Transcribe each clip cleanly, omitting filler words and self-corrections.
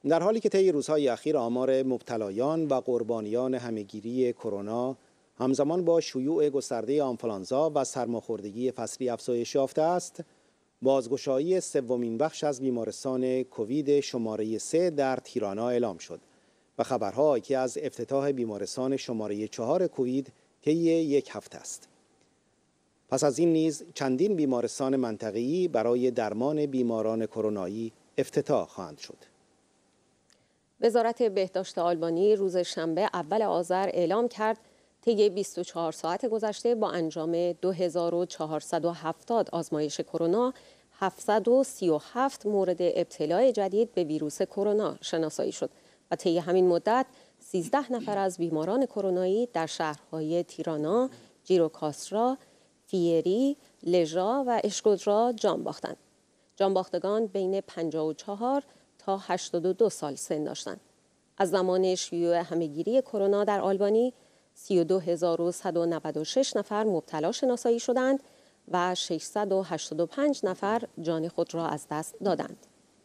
در حالی که طی روزهای اخیر آمار مبتلایان و قربانیان همهگیری کرونا همزمان با شیوع گسترده آنفولانزا و سرماخوردگی فصلی افزایش یافته است، بازگشایی سومین بخش از بیمارستان کووید شماره 3 در تیرانا اعلام شد و خبرها که از افتتاح بیمارستان شماره 4 کووید طی یک هفته است. پس از این نیز چندین بیمارستان منطقه‌ای برای درمان بیماران کرونایی افتتاح خواهند شد. وزارت بهداشت آلبانی روز شنبه اول آذر اعلام کرد طی 24 ساعت گذشته با انجام 2470 آزمایش کرونا 737 مورد ابتلا جدید به ویروس کرونا شناسایی شد و طی همین مدت 13 نفر از بیماران کرونایی در شهرهای تیرانا، جیروکاسرا، فیری، لژا و اشکودرا جان باختند. جانباختگان بین 54 تا 82 سال سن داشتند. از زمان شیوع همهگیری کرونا در آلبانی 32196 نفر مبتلا شناسایی شدند و 685 نفر جان خود را از دست دادند.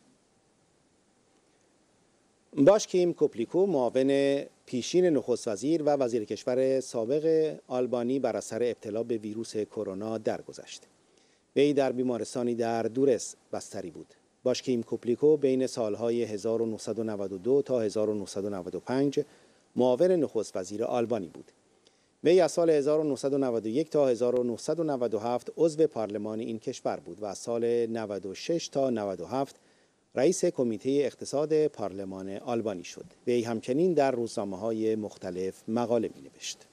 باشکیم کوپلیکو، معاون پیشین نخست وزیر و وزیر کشور سابق آلبانی بر اثر ابتلا به ویروس کرونا درگذشت. وی در بیمارستانی در دورس بستری بود. باشکیم کوپلیکو بین سالهای 1992 تا 1995 معاون نخست وزیر آلبانی بود. وی از سال 1991 تا 1997 عضو پارلمان این کشور بود و از سال 96 تا 97 رئیس کمیته اقتصاد پارلمان آلبانی شد. وی همچنین در روزنامه‌های مختلف مقاله می‌نوشت.